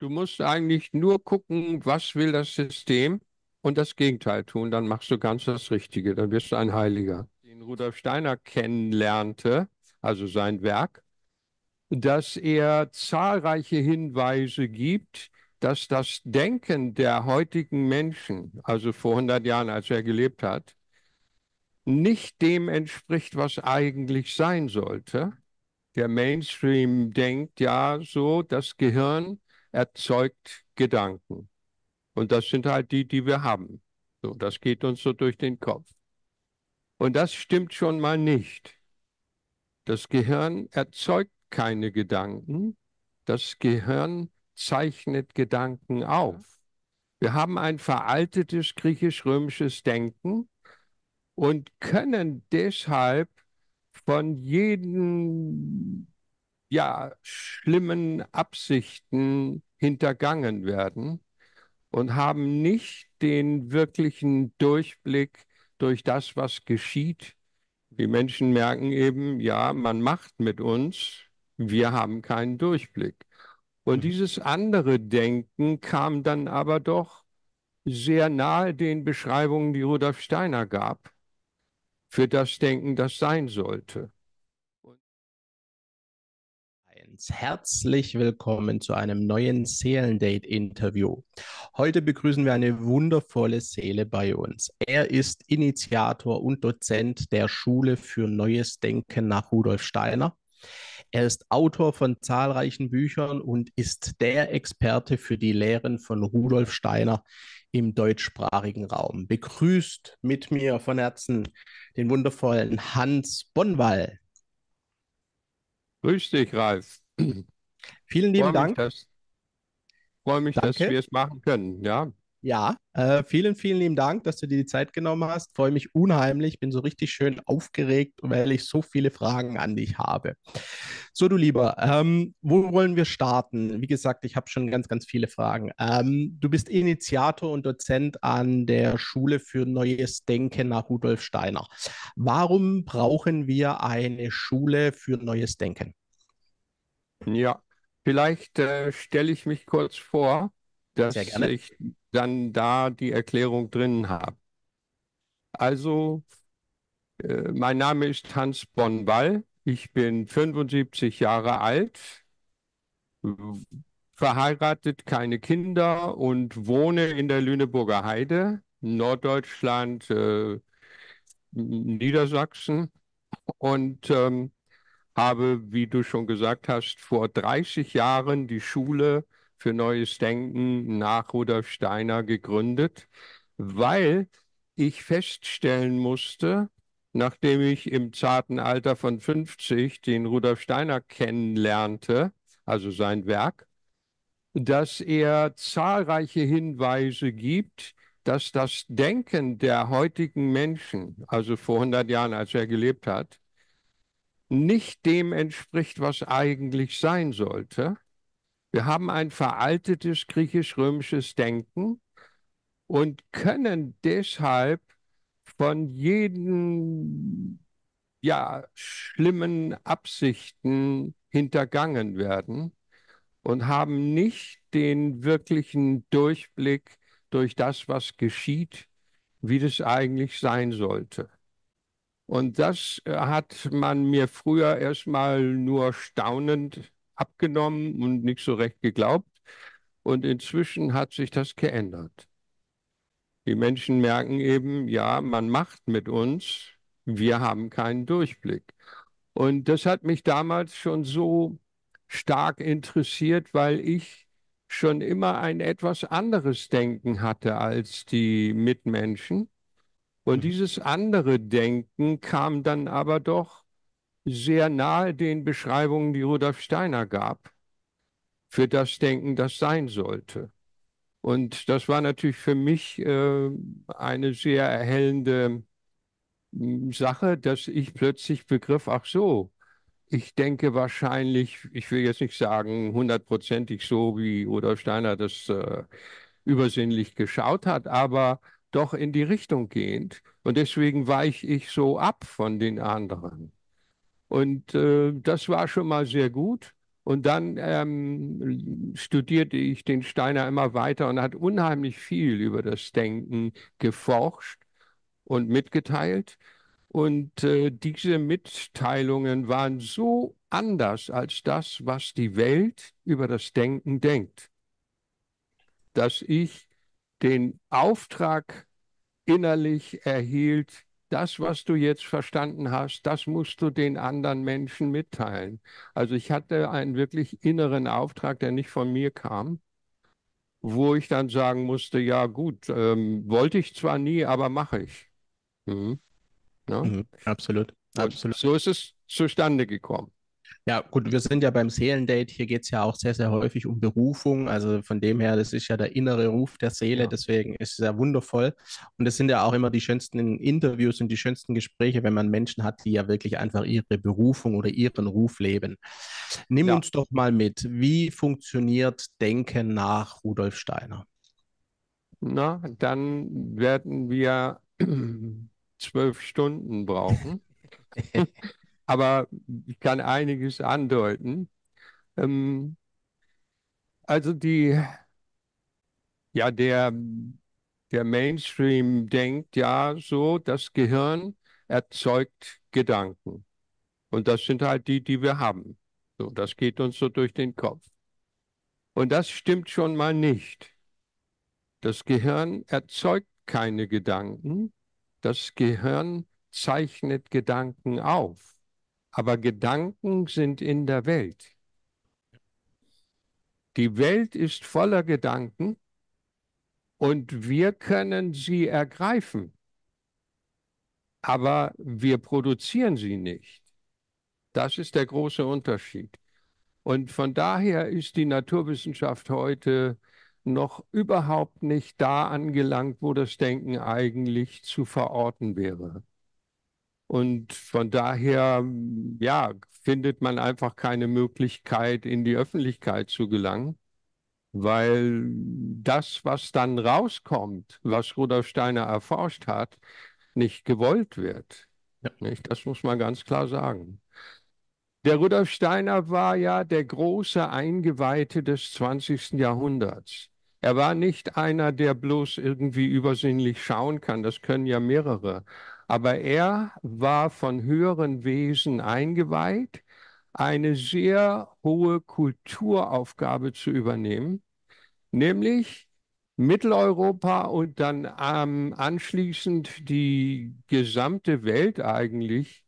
Du musst eigentlich nur gucken, was will das System und das Gegenteil tun, dann machst du ganz das Richtige, dann wirst du ein Heiliger. Den Rudolf Steiner kennenlernte, also sein Werk, dass er zahlreiche Hinweise gibt, dass das Denken der heutigen Menschen, also vor 100 Jahren, als er gelebt hat, nicht dem entspricht, was eigentlich sein sollte. Der Mainstream denkt ja so, das Gehirn erzeugt Gedanken. Und das sind halt die, die wir haben. So, das geht uns so durch den Kopf. Und das stimmt schon mal nicht. Das Gehirn erzeugt keine Gedanken. Das Gehirn zeichnet Gedanken auf. Wir haben ein veraltetes griechisch-römisches Denken und können deshalb von jeden schlimmen Absichten hintergangen werden und haben nicht den wirklichen Durchblick durch das, was geschieht. Die Menschen merken eben, ja, man macht mit uns, wir haben keinen Durchblick. Und Mhm. dieses andere Denken kam dann aber doch sehr nahe den Beschreibungen, die Rudolf Steiner gab, für das Denken, das sein sollte. Herzlich willkommen zu einem neuen Seelendate-Interview. Heute begrüßen wir eine wundervolle Seele bei uns. Er ist Initiator und Dozent der Schule für Neues Denken nach Rudolf Steiner. Er ist Autor von zahlreichen Büchern und ist der Experte für die Lehren von Rudolf Steiner im deutschsprachigen Raum. Begrüßt mit mir von Herzen den wundervollen Hans Bonwall. Grüß dich, Ralf. Vielen lieben Freue mich, Dank. dass, freue mich, dass Danke. wir es machen können. Ja, Ja, vielen lieben Dank, dass du dir die Zeit genommen hast. Freue mich unheimlich, bin so richtig schön aufgeregt, weil ich so viele Fragen an dich habe. So, du Lieber, wo wollen wir starten? Wie gesagt, ich habe schon ganz viele Fragen. Du bist Initiator und Dozent an der Schule für Neues Denken nach Rudolf Steiner. Warum brauchen wir eine Schule für Neues Denken? ja. Vielleicht stelle ich mich kurz vor, Sehr dass gerne. ich dann da die Erklärung drin habe. Also, mein Name ist Hans Bonwall. Ich bin 75 Jahre alt, verheiratet, keine Kinder und wohne in der Lüneburger Heide, Norddeutschland, Niedersachsen. Und habe, wie du schon gesagt hast, vor 30 Jahren die Schule für Neues Denken nach Rudolf Steiner gegründet, weil ich feststellen musste, nachdem ich im zarten Alter von 50 den Rudolf Steiner kennenlernte, also sein Werk, dass er zahlreiche Hinweise gibt, dass das Denken der heutigen Menschen, also vor 100 Jahren, als er gelebt hat, nicht dem entspricht, was eigentlich sein sollte. Wir haben ein veraltetes griechisch-römisches Denken und können deshalb von jeden schlimmen Absichten hintergangen werden und haben nicht den wirklichen Durchblick durch das, was geschieht, wie das eigentlich sein sollte. Und das hat man mir früher erstmal nur staunend abgenommen und nicht so recht geglaubt. Und inzwischen hat sich das geändert. Die Menschen merken eben, ja, man macht mit uns, wir haben keinen Durchblick. Und das hat mich damals schon so stark interessiert, weil ich schon immer ein etwas anderes Denken hatte als die Mitmenschen. Und Mhm. dieses andere Denken kam dann aber doch sehr nahe den Beschreibungen, die Rudolf Steiner gab, für das Denken, das sein sollte. Und das war natürlich für mich eine sehr erhellende Sache, dass ich plötzlich begriff, ach so, ich denke wahrscheinlich, ich will jetzt nicht sagen hundertprozentig so, wie Rudolf Steiner das übersinnlich geschaut hat, aber doch in die Richtung gehend. Und deswegen weiche ich so ab von den anderen. Und das war schon mal sehr gut. Und dann studierte ich den Steiner immer weiter und hat unheimlich viel über das Denken geforscht und mitgeteilt. Und diese Mitteilungen waren so anders als das, was die Welt über das Denken denkt, dass ich den Auftrag innerlich erhielt, das, was du jetzt verstanden hast, das musst du den anderen Menschen mitteilen. Also ich hatte einen wirklich inneren Auftrag, der nicht von mir kam, wo ich dann sagen musste, ja gut, wollte ich zwar nie, aber mache ich. Mhm. Ja? Mhm, absolut, Und absolut. so ist es zustande gekommen. Ja, gut, wir sind ja beim Seelendate. Hier geht es ja auch sehr, sehr häufig um Berufung. Also von dem her, das ist ja der innere Ruf der Seele. Ja. Deswegen ist es ja wundervoll. Und es sind ja auch immer die schönsten Interviews und die schönsten Gespräche, wenn man Menschen hat, die ja wirklich einfach ihre Berufung oder ihren Ruf leben. Nimm Ja, uns doch mal mit. Wie funktioniert Denken nach Rudolf Steiner? na, dann werden wir 12 Stunden brauchen. Aber ich kann einiges andeuten. Ähm, also ja, der Mainstream denkt ja so, das Gehirn erzeugt Gedanken. Und das sind halt die, die wir haben. So, das geht uns so durch den Kopf. Und das stimmt schon mal nicht. Das Gehirn erzeugt keine Gedanken. Das Gehirn zeichnet Gedanken auf. Aber Gedanken sind in der Welt. Die Welt ist voller Gedanken und wir können sie ergreifen, aber wir produzieren sie nicht. Das ist der große Unterschied. Und von daher ist die Naturwissenschaft heute noch überhaupt nicht da angelangt, wo das Denken eigentlich zu verorten wäre. Und von daher, ja, findet man einfach keine Möglichkeit, in die Öffentlichkeit zu gelangen, weil das, was dann rauskommt, was Rudolf Steiner erforscht hat, nicht gewollt wird. Ja. Nicht? Das muss man ganz klar sagen. Der Rudolf Steiner war ja der große Eingeweihte des 20. Jahrhunderts. Er war nicht einer, der bloß irgendwie übersinnlich schauen kann, das können ja mehrere. Aber er war von höheren Wesen eingeweiht, eine sehr hohe Kulturaufgabe zu übernehmen, nämlich Mitteleuropa und dann anschließend die gesamte Welt eigentlich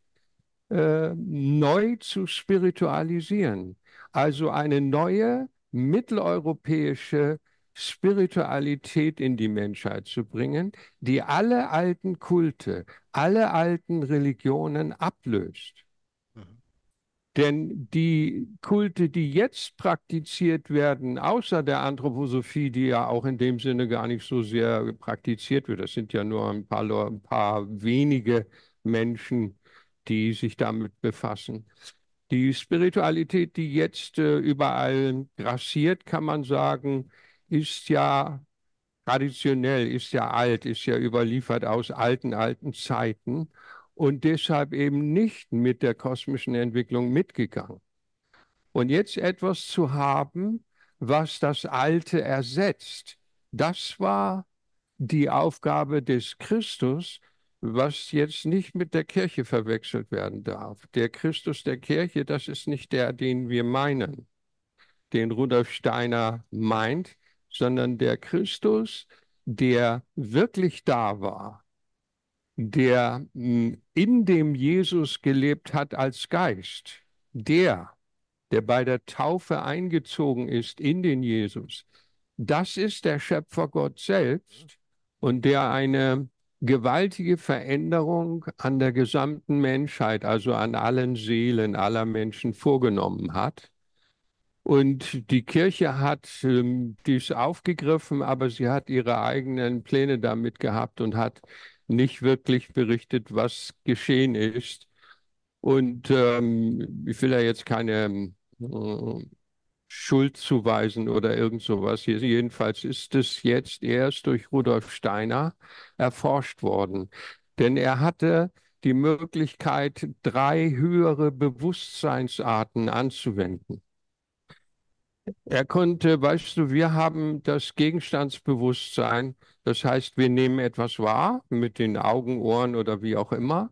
neu zu spiritualisieren. Also eine neue mitteleuropäische Spiritualität in die Menschheit zu bringen, die alle alten Kulte, alle alten Religionen ablöst. Mhm. Denn die Kulte, die jetzt praktiziert werden, außer der Anthroposophie, die ja auch in dem Sinne gar nicht so sehr praktiziert wird, das sind ja nur ein paar wenige Menschen, die sich damit befassen. Die Spiritualität, die jetzt überall grassiert, kann man sagen, ist ja traditionell, ist ja alt, ist ja überliefert aus alten Zeiten und deshalb eben nicht mit der kosmischen Entwicklung mitgegangen. Und jetzt etwas zu haben, was das Alte ersetzt, das war die Aufgabe des Christus, was jetzt nicht mit der Kirche verwechselt werden darf. Der Christus der Kirche, das ist nicht der, den wir meinen, den Rudolf Steiner meint, sondern der Christus, der wirklich da war, der in dem Jesus gelebt hat als Geist, der bei der Taufe eingezogen ist in den Jesus, das ist der Schöpfer Gott selbst und der eine gewaltige Veränderung an der gesamten Menschheit, also an allen Seelen aller Menschen vorgenommen hat. Und die Kirche hat dies aufgegriffen, aber sie hat ihre eigenen Pläne damit gehabt und hat nicht wirklich berichtet, was geschehen ist. Und ich will da jetzt keine Schuld zuweisen oder irgend sowas. Jedenfalls ist es jetzt erst durch Rudolf Steiner erforscht worden. Denn er hatte die Möglichkeit, drei höhere Bewusstseinsarten anzuwenden. Er konnte, weißt du, wir haben das Gegenstandsbewusstsein, das heißt, wir nehmen etwas wahr mit den Augen, Ohren oder wie auch immer,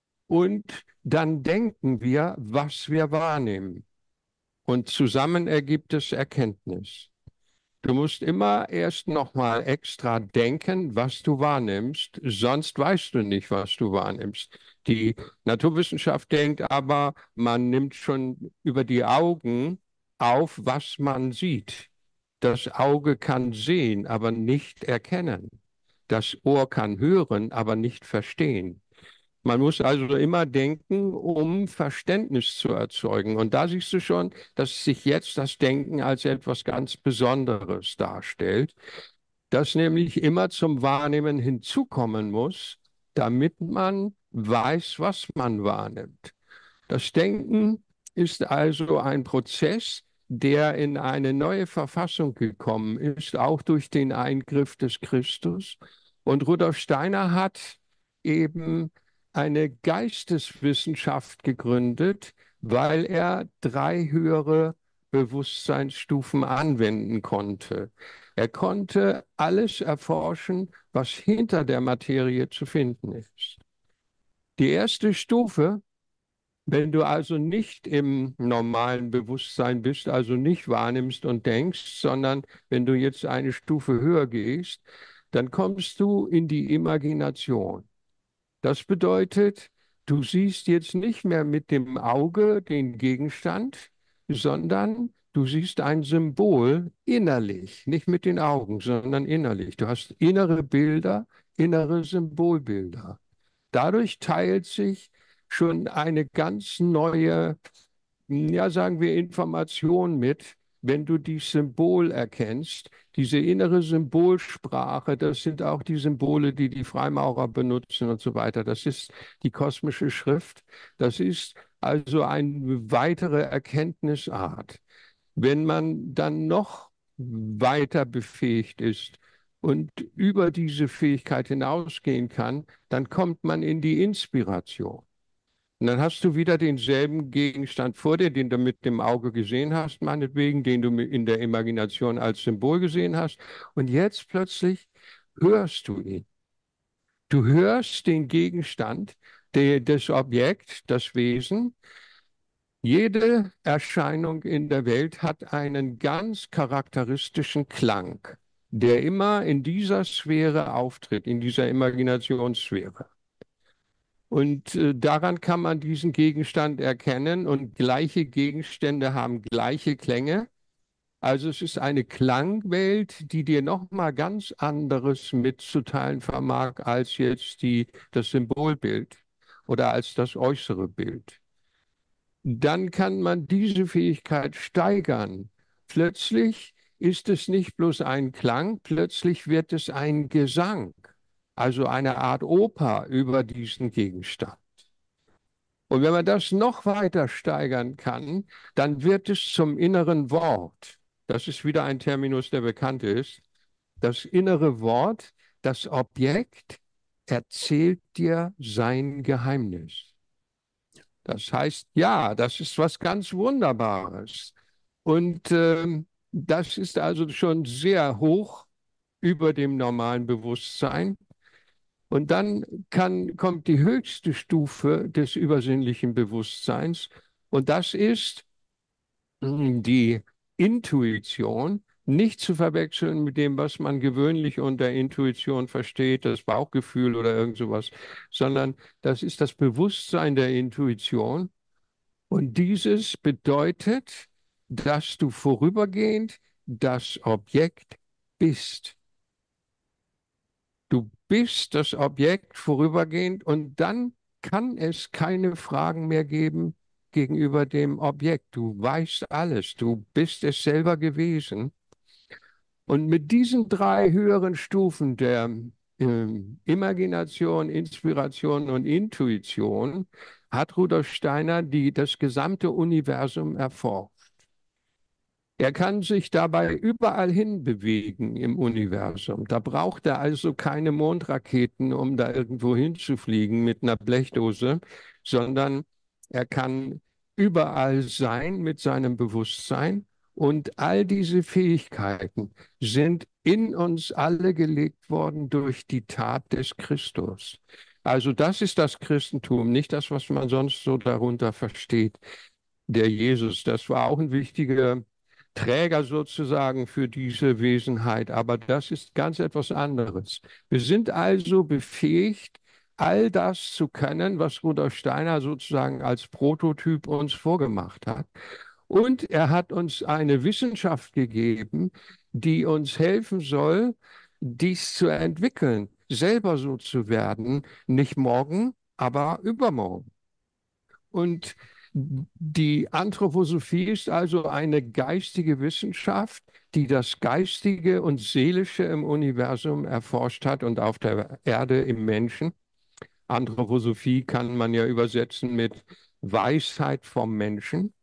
und dann denken wir, was wir wahrnehmen. Und zusammen ergibt es Erkenntnis. Du musst immer erst nochmal extra denken, was du wahrnimmst, sonst weißt du nicht, was du wahrnimmst. Die Naturwissenschaft denkt aber, man nimmt schon über die Augen auf, was man sieht. Das Auge kann sehen, aber nicht erkennen. Das Ohr kann hören, aber nicht verstehen. Man muss also immer denken, um Verständnis zu erzeugen. Und da siehst du schon, dass sich jetzt das Denken als etwas ganz Besonderes darstellt, das nämlich immer zum Wahrnehmen hinzukommen muss, damit man weiß, was man wahrnimmt. Das Denken ist also ein Prozess, der in eine neue Verfassung gekommen ist, auch durch den Eingriff des Christus. Und Rudolf Steiner hat eben eine Geisteswissenschaft gegründet, weil er drei höhere Bewusstseinsstufen anwenden konnte. Er konnte alles erforschen, was hinter der Materie zu finden ist. Die erste Stufe, wenn du also nicht im normalen Bewusstsein bist, also nicht wahrnimmst und denkst, sondern wenn du jetzt eine Stufe höher gehst, dann kommst du in die Imagination. Das bedeutet, du siehst jetzt nicht mehr mit dem Auge den Gegenstand, sondern du siehst ein Symbol innerlich, nicht mit den Augen, sondern innerlich. Du hast innere Bilder, innere Symbolbilder. Dadurch teilt sich schon eine ganz neue, ja, sagen wir, Information mit, wenn du die Symbol erkennst. Diese innere Symbolsprache, das sind auch die Symbole, die die Freimaurer benutzen und so weiter. Das ist die kosmische Schrift. Das ist also eine weitere Erkenntnisart. Wenn man dann noch weiter befähigt ist und über diese Fähigkeit hinausgehen kann, dann kommt man in die Inspiration. Und dann hast du wieder denselben Gegenstand vor dir, den du mit dem Auge gesehen hast, meinetwegen, den du in der Imagination als Symbol gesehen hast. Und jetzt plötzlich hörst du ihn. Du hörst den Gegenstand, das Objekt, das Wesen. Jede Erscheinung in der Welt hat einen ganz charakteristischen Klang, der immer in dieser Sphäre auftritt, in dieser Imaginationssphäre. Und daran kann man diesen Gegenstand erkennen und gleiche Gegenstände haben gleiche Klänge. Also es ist eine Klangwelt, die dir nochmal ganz anderes mitzuteilen vermag als jetzt das Symbolbild oder als das äußere Bild. Dann kann man diese Fähigkeit steigern. Plötzlich ist es nicht bloß ein Klang, plötzlich wird es ein Gesang, also eine Art Oper über diesen Gegenstand. Und wenn man das noch weiter steigern kann, dann wird es zum inneren Wort. Das ist wieder ein Terminus, der bekannt ist. Das innere Wort, das Objekt erzählt dir sein Geheimnis. Das heißt, ja, das ist was ganz Wunderbares. Und das ist also schon sehr hoch über dem normalen Bewusstsein. Und dann kommt die höchste Stufe des übersinnlichen Bewusstseins. Und das ist die Intuition, nicht zu verwechseln mit dem, was man gewöhnlich unter Intuition versteht, das Bauchgefühl oder irgend sowas, sondern das ist das Bewusstsein der Intuition. Und dieses bedeutet, dass du vorübergehend das Objekt bist. Du bist das Objekt vorübergehend und dann kann es keine Fragen mehr geben gegenüber dem Objekt. Du weißt alles, du bist es selber gewesen. Und mit diesen drei höheren Stufen der Imagination, Inspiration und Intuition hat Rudolf Steiner das gesamte Universum erforscht. Er kann sich dabei überall hin bewegen im Universum. Da braucht er also keine Mondraketen, um da irgendwo hinzufliegen mit einer Blechdose, sondern er kann überall sein mit seinem Bewusstsein Und all diese Fähigkeiten sind in uns alle gelegt worden durch die Tat des Christus. Also das ist das Christentum, nicht das, was man sonst so darunter versteht. Der Jesus, das war auch ein wichtiger Träger sozusagen für diese Wesenheit, aber das ist ganz etwas anderes. Wir sind also befähigt, all das zu können, was Rudolf Steiner sozusagen als Prototyp uns vorgemacht hat. Und er hat uns eine Wissenschaft gegeben, die uns helfen soll, dies zu entwickeln, selber so zu werden, nicht morgen, aber übermorgen. Und die Anthroposophie ist also eine geistige Wissenschaft, die das Geistige und Seelische im Universum erforscht hat und auf der Erde im Menschen. Anthroposophie kann man ja übersetzen mit Weisheit vom Menschen.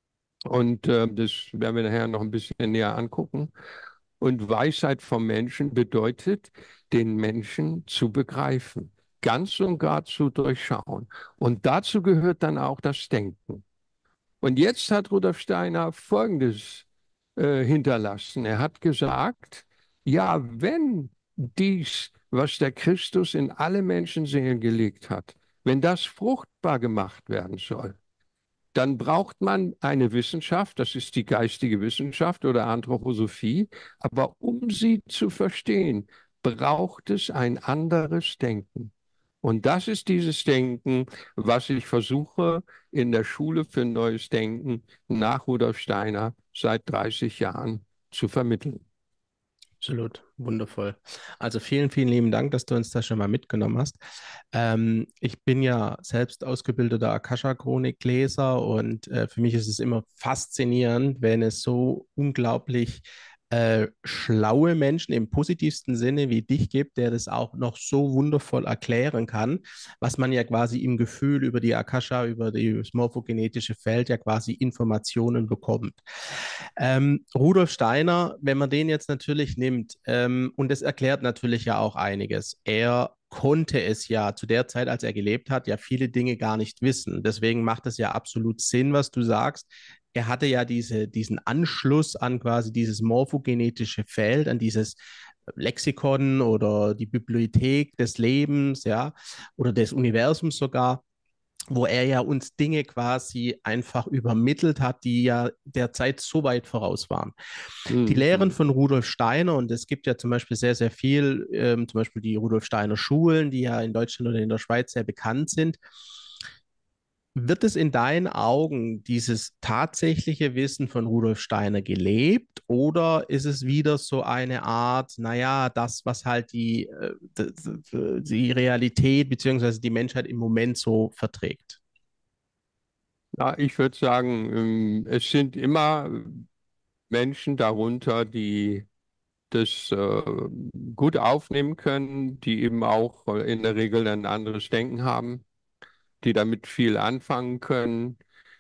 Und das werden wir nachher noch ein bisschen näher angucken. Und Weisheit vom Menschen bedeutet, den Menschen zu begreifen, ganz und gar zu durchschauen. Und dazu gehört dann auch das Denken. Und jetzt hat Rudolf Steiner Folgendes hinterlassen. Er hat gesagt, ja, wenn dies, was der Christus in alle Menschenseelen gelegt hat, wenn das fruchtbar gemacht werden soll, dann braucht man eine Wissenschaft, das ist die geistige Wissenschaft oder Anthroposophie, aber um sie zu verstehen, braucht es ein anderes Denken. Und das ist dieses Denken, was ich versuche in der Schule für neues Denken nach Rudolf Steiner seit 30 Jahren zu vermitteln. Absolut, wundervoll. Also vielen, vielen lieben Dank, dass du uns da schon mal mitgenommen hast. Ich bin ja selbst ausgebildeter Akasha-Chronik-Leser und für mich ist es immer faszinierend, wenn es so unglaublich schlaue Menschen im positivsten Sinne wie dich gibt, der das auch noch so wundervoll erklären kann, was man ja quasi im Gefühl über die Akasha, über das morphogenetische Feld ja quasi Informationen bekommt. Rudolf Steiner, wenn man den jetzt natürlich nimmt, und das erklärt natürlich ja auch einiges. Er konnte es ja zu der Zeit, als er gelebt hat, ja viele Dinge gar nicht wissen. Deswegen macht es ja absolut Sinn, was du sagst. Er hatte ja diesen Anschluss an quasi dieses morphogenetische Feld, an dieses Lexikon oder die Bibliothek des Lebens, ja, oder des Universums sogar, wo er ja uns Dinge quasi einfach übermittelt hat, die ja der Zeit so weit voraus waren. Die Lehren Mhm. von Rudolf Steiner, und es gibt ja zum Beispiel sehr, sehr viel, zum Beispiel die Rudolf Steiner Schulen, die ja in Deutschland oder in der Schweiz sehr bekannt sind. Wird es in deinen Augen dieses tatsächliche Wissen von Rudolf Steiner gelebt oder ist es wieder so eine Art, naja, das, was halt die Realität beziehungsweise die Menschheit im Moment so verträgt? Ja, ich würde sagen, es sind immer Menschen darunter, die das gut aufnehmen können, die eben auch in der Regel ein anderes Denken haben, die damit viel anfangen können.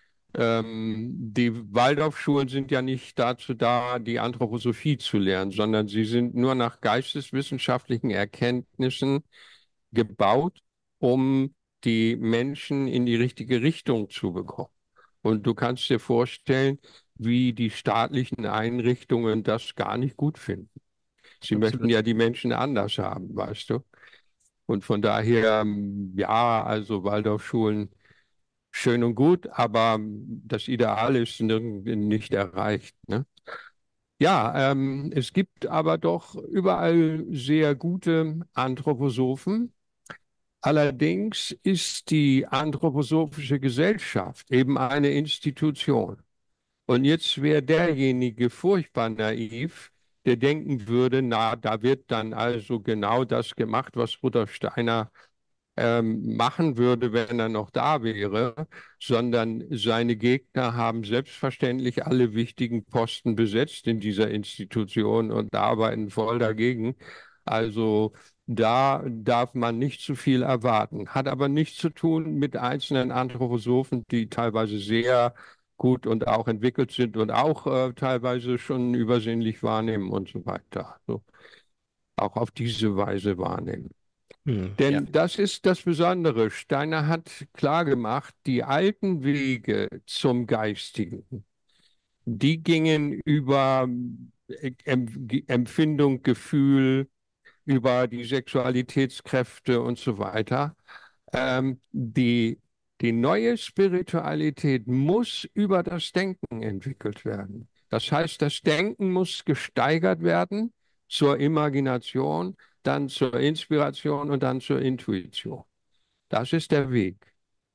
Die Waldorfschulen sind ja nicht dazu da, die Anthroposophie zu lehren, sondern sie sind nur nach geisteswissenschaftlichen Erkenntnissen gebaut, um die Menschen in die richtige Richtung zu bekommen. Und du kannst dir vorstellen, wie die staatlichen Einrichtungen das gar nicht gut finden. Sie möchten Absolut. ja die Menschen anders haben, weißt du? Und von daher, ja, also Waldorfschulen schön und gut, aber das Ideal ist nicht erreicht, ne? Ja, es gibt aber doch überall sehr gute Anthroposophen. Allerdings ist die Anthroposophische Gesellschaft eben eine Institution. Und jetzt wäre derjenige furchtbar naiv, der denken würde, na, da wird dann also genau das gemacht, was Rudolf Steiner machen würde, wenn er noch da wäre, sondern seine Gegner haben selbstverständlich alle wichtigen Posten besetzt in dieser Institution und arbeiten voll dagegen. Also da darf man nicht zu viel erwarten. Hat aber nichts zu tun mit einzelnen Anthroposophen, die teilweise sehr gut und auch entwickelt sind und auch teilweise schon übersinnlich wahrnehmen und so weiter. Also auch auf diese Weise wahrnehmen. Ja, Denn das ist das Besondere. Steiner hat klargemacht, die alten Wege zum Geistigen, die gingen über Empfindung, Gefühl, über die Sexualitätskräfte und so weiter. Die neue Spiritualität muss über das Denken entwickelt werden. Das heißt, das Denken muss gesteigert werden zur Imagination, dann zur Inspiration und dann zur Intuition. Das ist der Weg.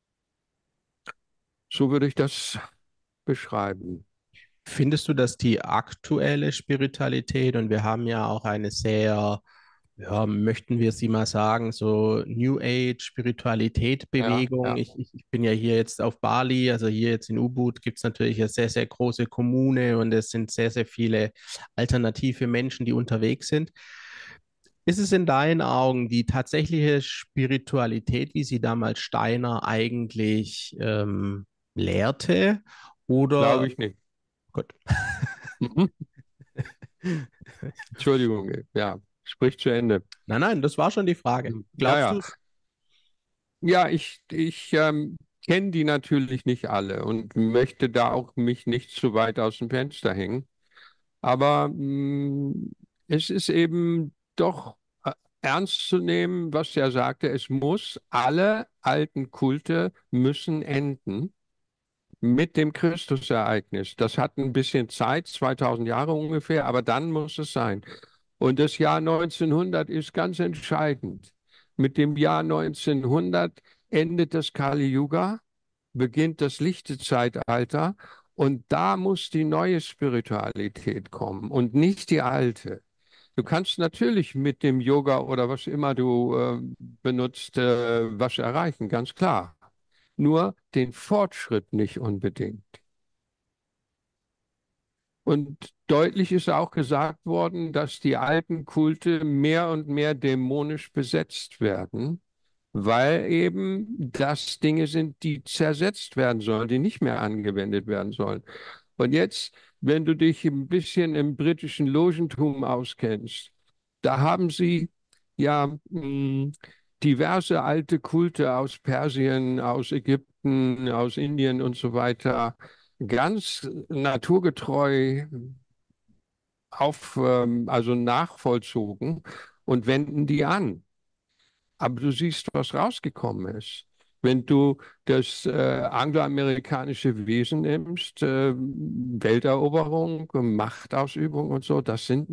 So würde ich das beschreiben. Findest du, dass die aktuelle Spiritualität, und wir haben ja auch eine sehr, ja, möchten wir sie mal sagen, so New Age Spiritualität Ja, Bewegung. ja. Ich bin ja hier jetzt auf Bali, also hier jetzt in Ubud gibt es natürlich eine sehr, sehr große Kommune und es sind sehr, sehr viele alternative Menschen, die unterwegs sind. Ist es in deinen Augen die tatsächliche Spiritualität, wie sie damals Steiner eigentlich lehrte? Glaube Oder, ich nicht. Gott. Mhm. Entschuldigung, ja, sprich zu Ende. Nein, nein, das war schon die Frage. Ja, Glaubst ja. du es? Ja, ich kenne die natürlich nicht alle und möchte da auch mich nicht zu weit aus dem Fenster hängen. Aber es ist eben doch ernst zu nehmen, was er sagte, es muss, alle alten Kulte müssen enden mit dem Christusereignis. Das hat ein bisschen Zeit, 2000 Jahre ungefähr, aber dann muss es sein. Und das Jahr 1900 ist ganz entscheidend. Mit dem Jahr 1900 endet das Kali Yuga, beginnt das Lichtezeitalter und da muss die neue Spiritualität kommen und nicht die alte. Du kannst natürlich mit dem Yoga oder was immer du benutzt, was erreichen, ganz klar. Nur den Fortschritt nicht unbedingt. Und deutlich ist auch gesagt worden, dass die alten Kulte mehr und mehr dämonisch besetzt werden, weil eben das Dinge sind, die zersetzt werden sollen, die nicht mehr angewendet werden sollen. Und jetzt, wenn du dich ein bisschen im britischen Logentum auskennst, da haben sie ja diverse alte Kulte aus Persien, aus Ägypten, aus Indien und so weiter ganz naturgetreu also nachvollzogen und wenden die an. Aber du siehst, was rausgekommen ist. Wenn du das angloamerikanische Wesen nimmst, Welteroberung, Machtausübung und so,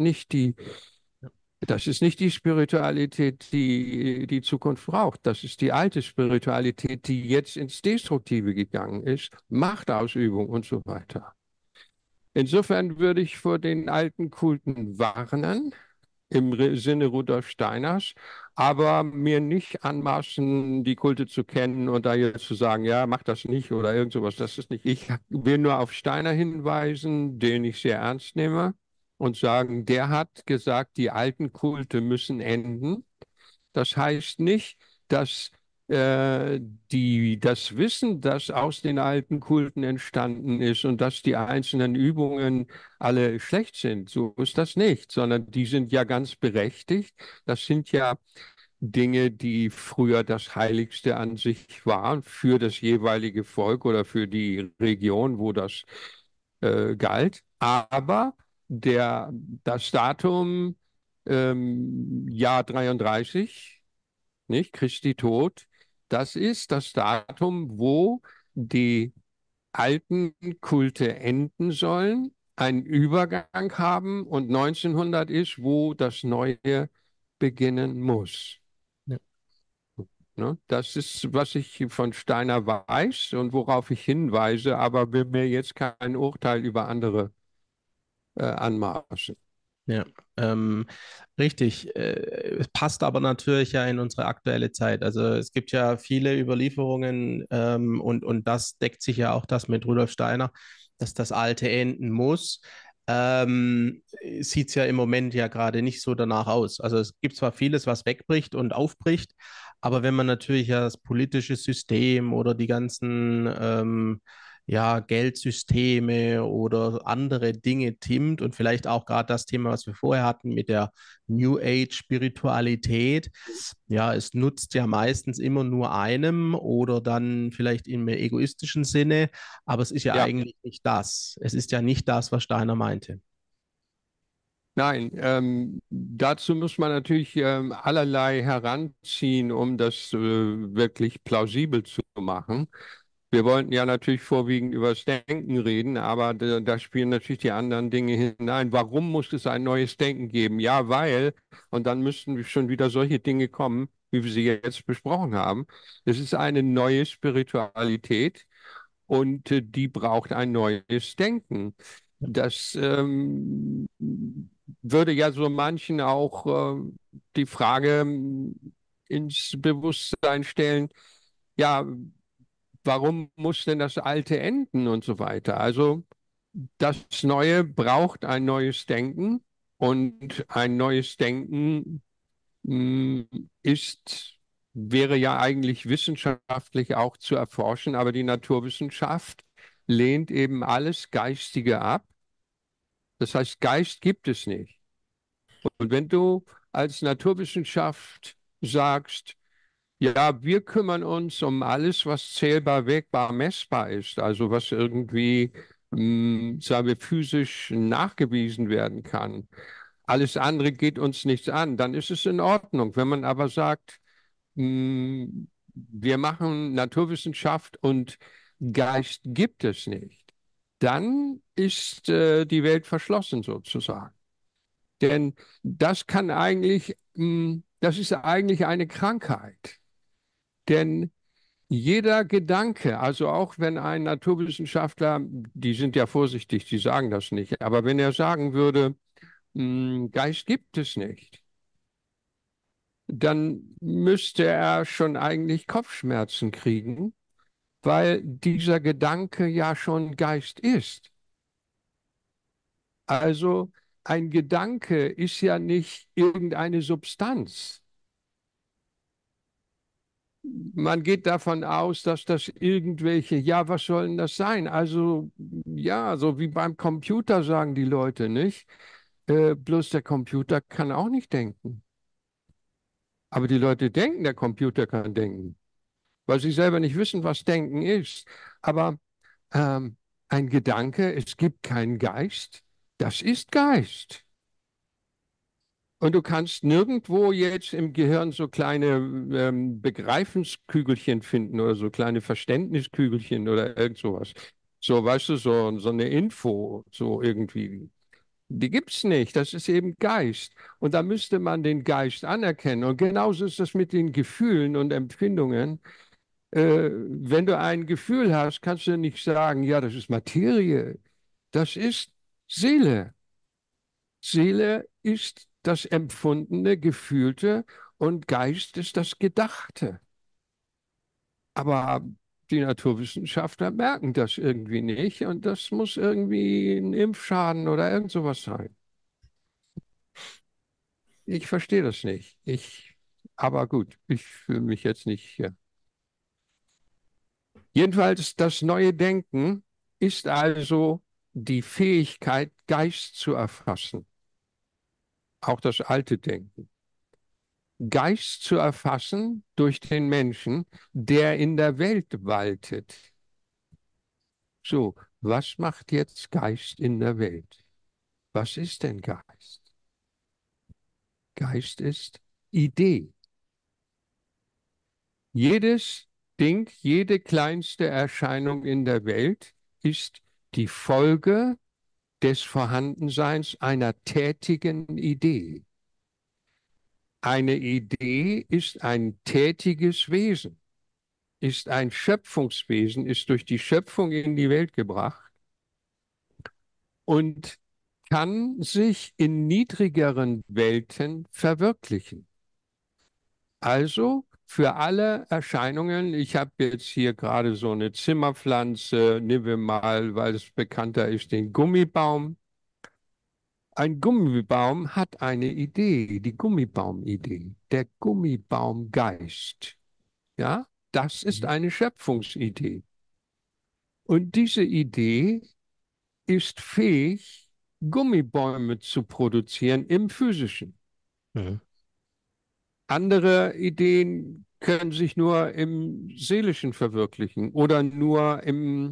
das ist nicht die Spiritualität, die die Zukunft braucht. Das ist die alte Spiritualität, die jetzt ins Destruktive gegangen ist, Machtausübung und so weiter. Insofern würde ich vor den alten Kulten warnen, im Sinne Rudolf Steiners, aber mir nicht anmaßen, die Kulte zu kennen und da jetzt zu sagen, ja, mach das nicht oder irgend sowas. Das ist nicht. Ich will nur auf Steiner hinweisen, den ich sehr ernst nehme und sagen, der hat gesagt, die alten Kulte müssen enden. Das heißt nicht, dass äh, das Wissen, das aus den alten Kulten entstanden ist und dass die einzelnen Übungen alle schlecht sind. So ist das nicht, sondern die sind ja ganz berechtigt. Das sind ja Dinge, die früher das Heiligste an sich waren für das jeweilige Volk oder für die Region, wo das galt. Aber das Datum Jahr 33, nicht? Christi Tod, das ist das Datum, wo die alten Kulte enden sollen, einen Übergang haben und 1900 ist, wo das Neue beginnen muss. Ja. Ne? Das ist, was ich von Steiner weiß und worauf ich hinweise, aber will mir jetzt kein Urteil über andere anmaßen. Ja, richtig. Es passt aber natürlich ja in unsere aktuelle Zeit. Also es gibt ja viele Überlieferungen und das deckt sich ja auch das mit Rudolf Steiner, dass das Alte enden muss. Sieht es ja im Moment ja gerade nicht so danach aus. Also es gibt zwar vieles, was wegbricht und aufbricht, aber wenn man natürlich ja das politische System oder die ganzen ja, Geldsysteme oder andere Dinge timmt und vielleicht auch gerade das Thema, was wir vorher hatten mit der New Age Spiritualität. Ja, es nutzt ja meistens immer nur einem oder dann vielleicht im egoistischen Sinne, aber es ist ja Ja, eigentlich nicht das. Es ist ja nicht das, was Steiner meinte. nein, dazu muss man natürlich allerlei heranziehen, um das wirklich plausibel zu machen. Wir wollten ja natürlich vorwiegend über das Denken reden, aber da spielen natürlich die anderen Dinge hinein. Warum muss es ein neues Denken geben? Ja, weil, und dann müssten schon wieder solche Dinge kommen, wie wir sie jetzt besprochen haben. Es ist eine neue Spiritualität und die braucht ein neues Denken. Das würde ja so manchen auch die Frage ins Bewusstsein stellen, ja, warum muss denn das Alte enden und so weiter? Also das Neue braucht ein neues Denken und ein neues Denken mh, wäre ja eigentlich wissenschaftlich auch zu erforschen, aber die Naturwissenschaft lehnt eben alles Geistige ab. Das heißt, Geist gibt es nicht. Und wenn du als Naturwissenschaft sagst, ja, wir kümmern uns um alles, was zählbar, wägbar, messbar ist, also was irgendwie, sagen wir, physisch nachgewiesen werden kann. Alles andere geht uns nichts an, dann ist es in Ordnung. Wenn man aber sagt, wir machen Naturwissenschaft und Geist gibt es nicht, dann ist die Welt verschlossen sozusagen. Denn das ist eigentlich eine Krankheit. Denn jeder Gedanke, also auch wenn ein Naturwissenschaftler, die sind ja vorsichtig, die sagen das nicht, aber wenn er sagen würde, Geist gibt es nicht, dann müsste er schon eigentlich Kopfschmerzen kriegen, weil dieser Gedanke ja schon Geist ist. Also ein Gedanke ist ja nicht irgendeine Substanz. Man geht davon aus, dass das irgendwelche, ja, was sollen das sein? Also, ja, so wie beim Computer sagen die Leute, nicht? Bloß der Computer kann auch nicht denken. Aber die Leute denken, der Computer kann denken, weil sie selber nicht wissen, was Denken ist. Aber ähm, ein Gedanke, es gibt keinen Geist, das ist Geist. Und du kannst nirgendwo jetzt im Gehirn so kleine Begreifenskügelchen finden oder so kleine Verständniskügelchen oder irgend sowas. So, weißt du, so eine Info, so irgendwie. Die gibt's nicht. Das ist eben Geist. Und da müsste man den Geist anerkennen. Und genauso ist das mit den Gefühlen und Empfindungen. Wenn du ein Gefühl hast, kannst du nicht sagen, ja, das ist Materie. Das ist Seele. Seele ist das Empfundene, Gefühlte und Geist ist das Gedachte. Aber die Naturwissenschaftler merken das irgendwie nicht und das muss irgendwie ein Impfschaden oder irgend sowas sein. Ich verstehe das nicht. Aber gut, ich fühle mich jetzt nicht hier. Jedenfalls, das neue Denken ist also die Fähigkeit, Geist zu erfassen. Auch das alte Denken. Geist zu erfassen durch den Menschen, der in der Welt waltet. So, was macht jetzt Geist in der Welt? Was ist denn Geist? Geist ist Idee. Jedes Ding, jede kleinste Erscheinung in der Welt ist die Folge des Vorhandenseins einer tätigen Idee. Eine Idee ist ein tätiges Wesen, ist ein Schöpfungswesen, ist durch die Schöpfung in die Welt gebracht und kann sich in niedrigeren Welten verwirklichen. Also für alle Erscheinungen, ich habe jetzt hier gerade so eine Zimmerpflanze, nehmen wir mal, weil es bekannter ist, den Gummibaum. Ein Gummibaum hat eine Idee, die Gummibaumidee, der Gummibaumgeist. Ja, das ist Mhm. eine Schöpfungsidee. Und diese Idee ist fähig, Gummibäume zu produzieren im Physischen. Mhm. Andere Ideen können sich nur im Seelischen verwirklichen oder nur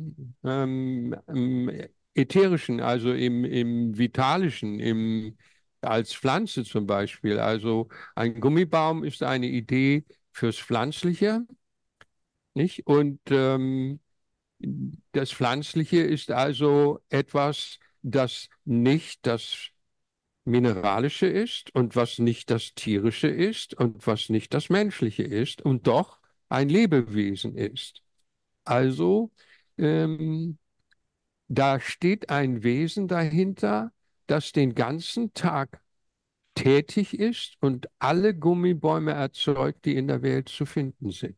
im Ätherischen, also im Vitalischen, als Pflanze zum Beispiel. Also ein Gummibaum ist eine Idee fürs Pflanzliche, nicht? Und das Pflanzliche ist also etwas, das nicht das Mineralische ist und was nicht das Tierische ist und was nicht das Menschliche ist und doch ein Lebewesen ist. Also ähm, da steht ein Wesen dahinter, das den ganzen Tag tätig ist und alle Gummibäume erzeugt, die in der Welt zu finden sind.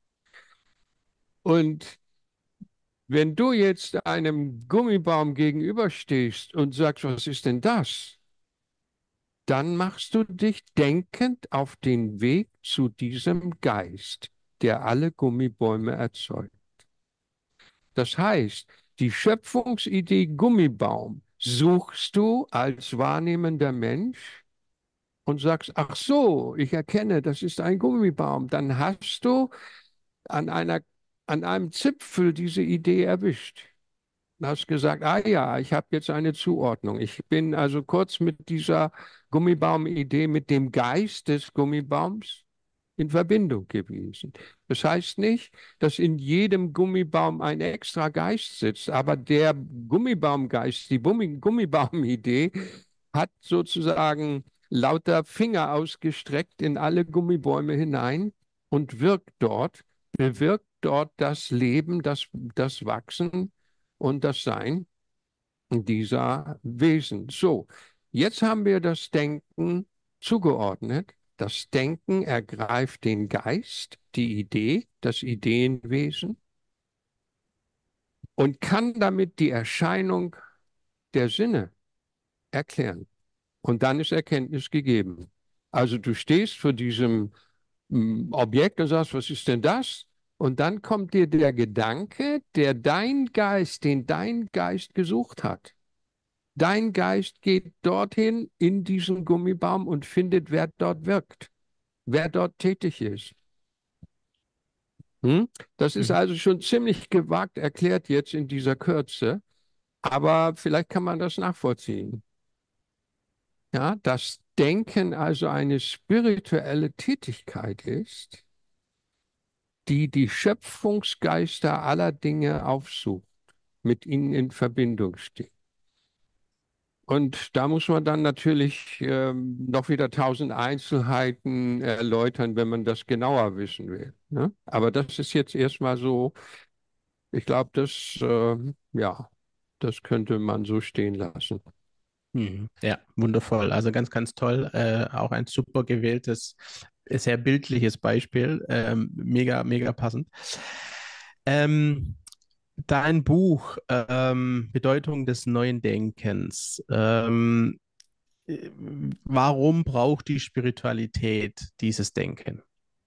Und wenn du jetzt einem Gummibaum gegenüberstehst und sagst, was ist denn das? Dann machst du dich denkend auf den Weg zu diesem Geist, der alle Gummibäume erzeugt. Das heißt, die Schöpfungsidee Gummibaum suchst du als wahrnehmender Mensch und sagst, ach so, ich erkenne, das ist ein Gummibaum. Dann hast du an an einem Zipfel diese Idee erwischt. Du hast gesagt, ah ja, ich habe jetzt eine Zuordnung. Ich bin also kurz mit dieser Gummibaum-Idee, mit dem Geist des Gummibaums in Verbindung gewesen. Das heißt nicht, dass in jedem Gummibaum ein extra Geist sitzt, aber der Gummibaumgeist, die Gummibaum-Idee hat sozusagen lauter Finger ausgestreckt in alle Gummibäume hinein und bewirkt dort das Leben, das Wachsen und das Sein dieser Wesen. So, jetzt haben wir das Denken zugeordnet. Das Denken ergreift den Geist, die Idee, das Ideenwesen und kann damit die Erscheinung der Sinne erklären. Und dann ist Erkenntnis gegeben. Also du stehst vor diesem Objekt und sagst, was ist denn das? Und dann kommt dir der Gedanke, den dein Geist gesucht hat. Dein Geist geht dorthin in diesen Gummibaum und findet, wer dort wirkt, wer dort tätig ist. Das ist Mhm. also schon ziemlich gewagt erklärt jetzt in dieser Kürze, aber vielleicht kann man das nachvollziehen. Ja, dass Denken also eine spirituelle Tätigkeit ist, die die Schöpfungsgeister aller Dinge aufsucht, mit ihnen in Verbindung steht. Und da muss man dann natürlich noch wieder tausend Einzelheiten erläutern, wenn man das genauer wissen will. Ne? Aber das ist jetzt erstmal so, ich glaube, ja, das könnte man so stehen lassen. Mhm. Ja, wundervoll. Also ganz, ganz toll. Auch ein super gewähltes, sehr bildliches Beispiel. Mega, mega passend. Ähm, Dein Buch, Bedeutung des neuen Denkens. Äh, Warum braucht die Spiritualität dieses Denken?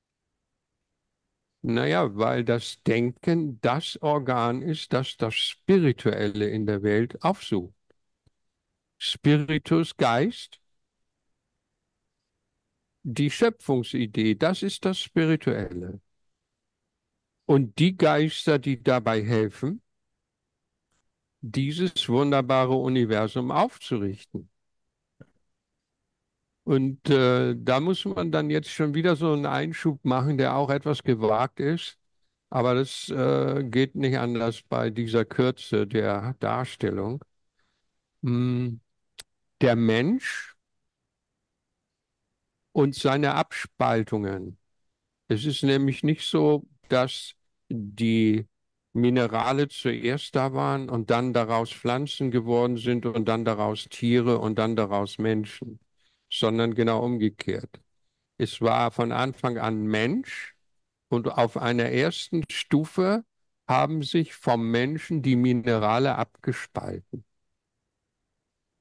Naja, weil das Denken das Organ ist, das das Spirituelle in der Welt aufsucht. Spiritus, Geist, die Schöpfungsidee, das ist das Spirituelle. Und die Geister, die dabei helfen, dieses wunderbare Universum aufzurichten. Und da muss man dann jetzt schon wieder so einen Einschub machen, der auch etwas gewagt ist. Aber das geht nicht anders bei dieser Kürze der Darstellung. Hm, Der Mensch und seine Abspaltungen. Es ist nämlich nicht so, dass die Minerale zuerst da waren und dann daraus Pflanzen geworden sind und dann daraus Tiere und dann daraus Menschen, sondern genau umgekehrt. Es war von Anfang an Mensch und auf einer ersten Stufe haben sich vom Menschen die Minerale abgespalten.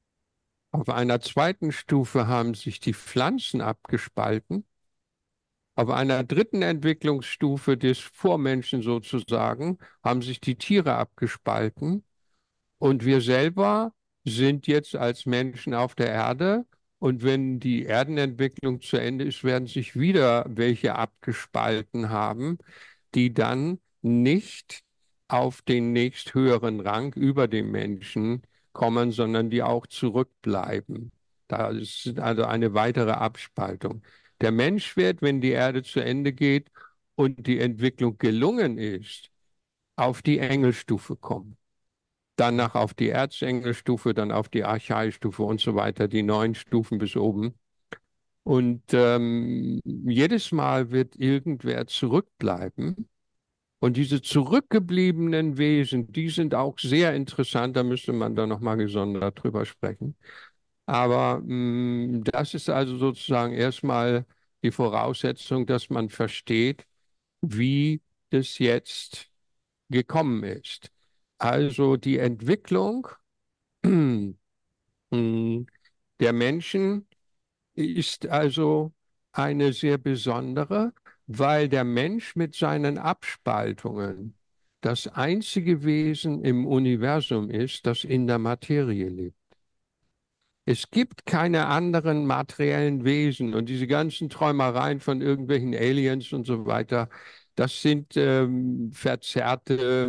Auf einer zweiten Stufe haben sich die Pflanzen abgespalten Auf einer dritten Entwicklungsstufe des Vormenschen sozusagen haben sich die Tiere abgespalten und wir selber sind jetzt als Menschen auf der Erde. Und wenn die Erdenentwicklung zu Ende ist, werden sich wieder welche abgespalten haben, die dann nicht auf den nächsthöheren Rang über dem Menschen kommen, sondern die auch zurückbleiben. Da ist also eine weitere Abspaltung. Der Mensch wird, wenn die Erde zu Ende geht und die Entwicklung gelungen ist, auf die Engelstufe kommen. Danach auf die Erzengelstufe, dann auf die Archaistufe und so weiter, die 9 Stufen bis oben. Und jedes Mal wird irgendwer zurückbleiben. Und diese zurückgebliebenen Wesen, die sind auch sehr interessant. Da müsste man dann nochmal gesondert drüber sprechen. Aber das ist also sozusagen erstmal die Voraussetzung, dass man versteht, wie das jetzt gekommen ist. Also die Entwicklung der Menschen ist also eine sehr besondere, weil der Mensch mit seinen Abspaltungen das einzige Wesen im Universum ist, das in der Materie lebt. Es gibt keine anderen materiellen Wesen und diese ganzen Träumereien von irgendwelchen Aliens und so weiter, das sind verzerrte,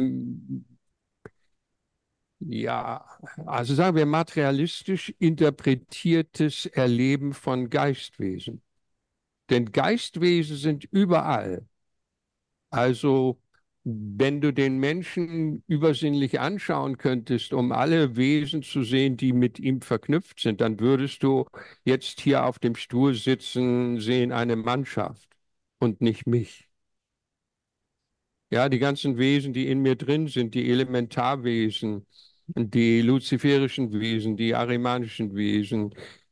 ja, also sagen wir materialistisch interpretiertes Erleben von Geistwesen. Denn Geistwesen sind überall. Also, wenn du den Menschen übersinnlich anschauen könntest, um alle Wesen zu sehen, die mit ihm verknüpft sind, dann würdest du jetzt hier auf dem Stuhl sitzen, sehen eine Mannschaft und nicht mich. Ja, die ganzen Wesen, die in mir drin sind, die Elementarwesen, die luziferischen Wesen, die arimanischen Wesen,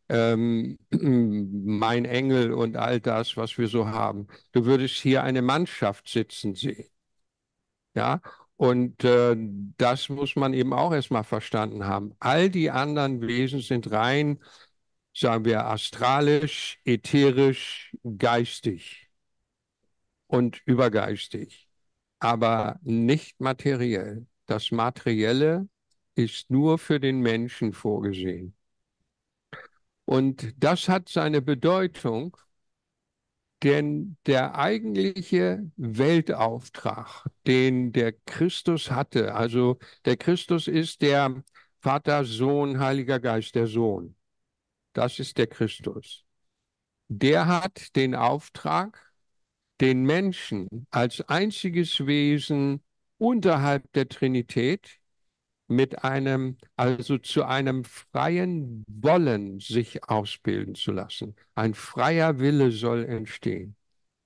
mein Engel und all das, was wir so haben. Du würdest hier eine Mannschaft sitzen sehen. Ja, und das muss man eben auch erstmal verstanden haben. All die anderen Wesen sind rein, sagen wir, astralisch, ätherisch, geistig und übergeistig, aber nicht materiell. Das Materielle ist nur für den Menschen vorgesehen. Und das hat seine Bedeutung, denn der eigentliche Weltauftrag, den der Christus hatte, also der Christus ist der Vater, Sohn, Heiliger Geist, der Sohn. Das ist der Christus. Der hat den Auftrag, den Menschen als einziges Wesen unterhalb der Trinität mit einem, also zu einem freien Wollen sich ausbilden zu lassen. Ein freier Wille soll entstehen.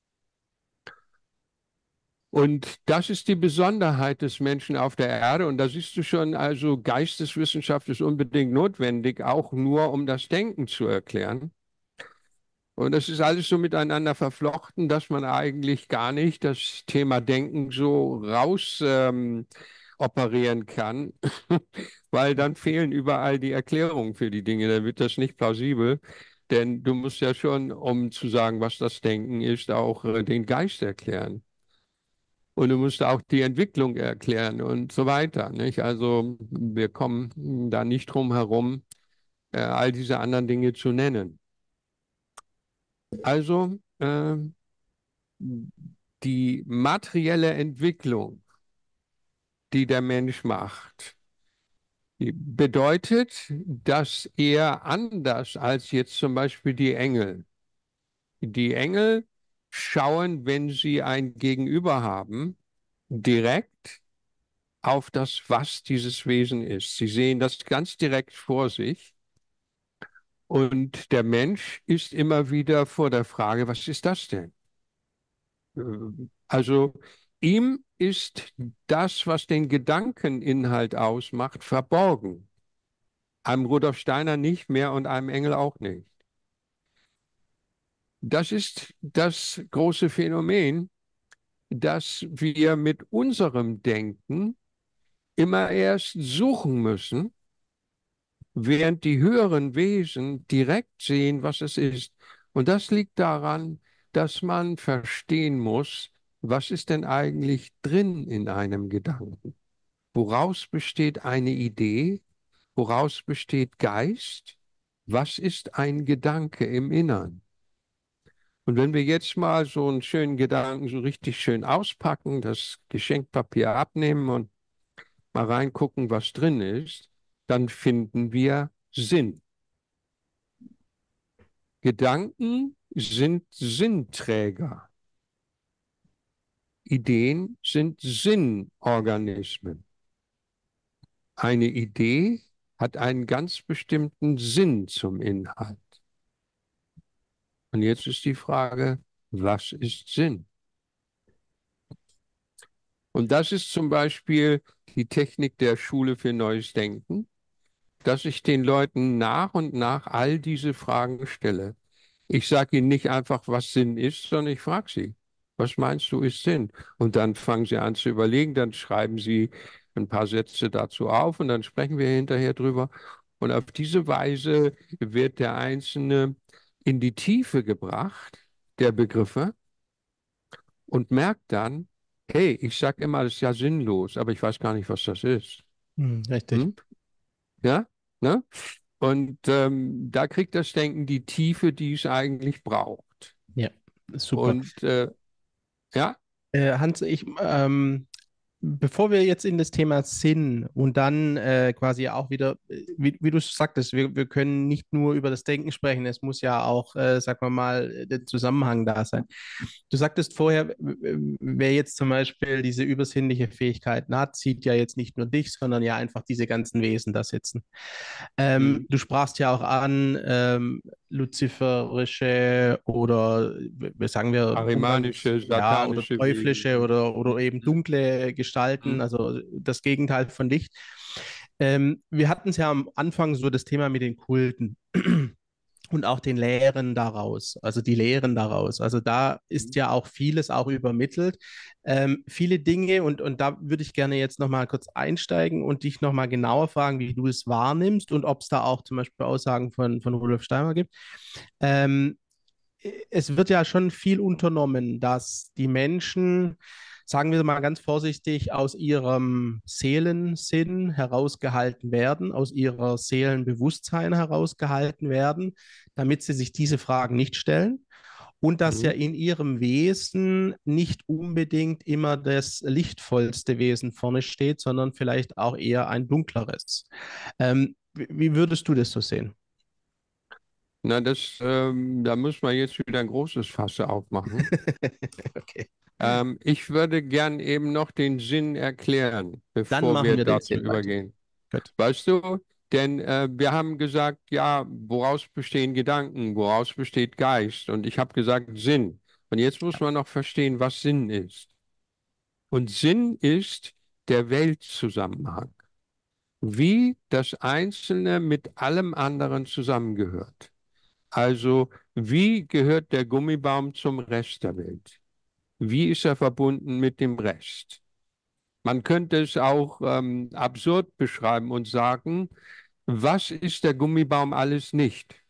Und das ist die Besonderheit des Menschen auf der Erde. Und da siehst du schon, also Geisteswissenschaft ist unbedingt notwendig, auch nur um das Denken zu erklären. Und das ist alles so miteinander verflochten, dass man eigentlich gar nicht das Thema Denken so raus operieren kann, weil dann fehlen überall die Erklärungen für die Dinge. Dann wird das nicht plausibel. Denn du musst ja schon, um zu sagen, was das Denken ist, auch den Geist erklären. Und du musst auch die Entwicklung erklären und so weiter, nicht? Also wir kommen da nicht drum herum, all diese anderen Dinge zu nennen. Also die materielle Entwicklung, die der Mensch macht, die bedeutet, dass er anders als jetzt zum Beispiel die Engel schauen, wenn sie ein Gegenüber haben, direkt auf das, was dieses Wesen ist. Sie sehen das ganz direkt vor sich. Und der Mensch ist immer wieder vor der Frage, was ist das denn? Also ihm ist das, was den Gedankeninhalt ausmacht, verborgen. Einem Rudolf Steiner nicht mehr und einem Engel auch nicht. Das ist das große Phänomen, dass wir mit unserem Denken immer erst suchen müssen, während die höheren Wesen direkt sehen, was es ist. Und das liegt daran, dass man verstehen muss, was ist denn eigentlich drin in einem Gedanken? Woraus besteht eine Idee? Woraus besteht Geist? Was ist ein Gedanke im Innern? Und wenn wir jetzt mal so einen schönen Gedanken so richtig schön auspacken, das Geschenkpapier abnehmen und mal reingucken, was drin ist, dann finden wir Sinn. Gedanken sind Sinnträger. Ideen sind Sinnorganismen. Eine Idee hat einen ganz bestimmten Sinn zum Inhalt. Und jetzt ist die Frage, was ist Sinn? Und das ist zum Beispiel die Technik der Schule für neues Denken, dass ich den Leuten nach und nach all diese Fragen stelle. Ich sage ihnen nicht einfach, was Sinn ist, sondern ich frage sie, was meinst du ist Sinn? Und dann fangen sie an zu überlegen, dann schreiben sie ein paar Sätze dazu auf und dann sprechen wir hinterher drüber. Und auf diese Weise wird der Einzelne in die Tiefe gebracht, der Begriffe, und merkt dann, hey, ich sage immer, das ist ja sinnlos, aber ich weiß gar nicht, was das ist. Richtig. Hm? Ja? Ne? Und da kriegt das Denken die Tiefe, die es eigentlich braucht. Ja, super. Und ja, Hans, bevor wir jetzt in das Thema Sinn und dann quasi auch wieder, wie du sagtest, wir können nicht nur über das Denken sprechen, es muss ja auch, sagen wir mal, der Zusammenhang da sein. Du sagtest vorher, wer jetzt zum Beispiel diese übersinnliche Fähigkeiten hat, sieht ja jetzt nicht nur dich, sondern ja einfach diese ganzen Wesen da sitzen. hm, Du sprachst ja auch an, luziferische oder sagen wir arimanische, ja, oder satanische teuflische Wesen. oder eben dunkle Gestalten, Hm, also das Gegenteil von Licht. Wir hatten es ja am Anfang so das Thema mit den Kulten. Und auch den Lehren daraus, also die Lehren daraus. Also da ist hm, ja auch vieles auch übermittelt. Viele Dinge, und da würde ich gerne jetzt nochmal kurz einsteigen und dich nochmal genauer fragen, wie du es wahrnimmst und ob es da auch zum Beispiel Aussagen von Rudolf Steiner gibt. Ähm, Es wird ja schon viel unternommen, dass die Menschen, sagen wir mal ganz vorsichtig, aus ihrem Seelensinn herausgehalten werden, aus ihrer Seelenbewusstsein herausgehalten werden, damit sie sich diese Fragen nicht stellen. Und dass ja hm. in ihrem Wesen nicht unbedingt immer das lichtvollste Wesen vorne steht, sondern vielleicht auch eher ein dunkleres. Wie würdest du das so sehen? Na, da muss man jetzt wieder ein großes Fass aufmachen. Okay. Ich würde gern eben noch den Sinn erklären, Dann bevor machen wir wir den dazu Sinn weiter. übergehen. Gut. Weißt du, denn wir haben gesagt, ja, woraus bestehen Gedanken, woraus besteht Geist? Und ich habe gesagt Sinn. Und jetzt muss man noch verstehen, was Sinn ist. Und Sinn ist der Weltzusammenhang, wie das Einzelne mit allem anderen zusammengehört. Also, wie gehört der Gummibaum zum Rest der Welt? Wie ist er verbunden mit dem Rest? Man könnte es auch absurd beschreiben und sagen, was ist der Gummibaum alles nicht?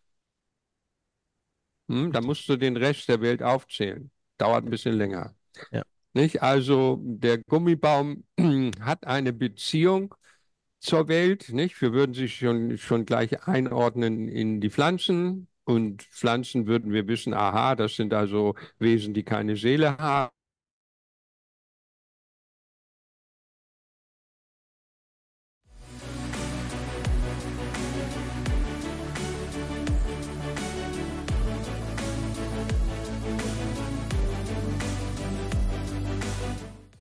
Da musst du den Rest der Welt aufzählen. Dauert ein bisschen länger. Ja. Nicht? Also der Gummibaum hat eine Beziehung zur Welt, nicht? Wir würden sie schon gleich einordnen in die Pflanzen. Und Pflanzen würden wir wissen, aha, das sind also Wesen, die keine Seele haben.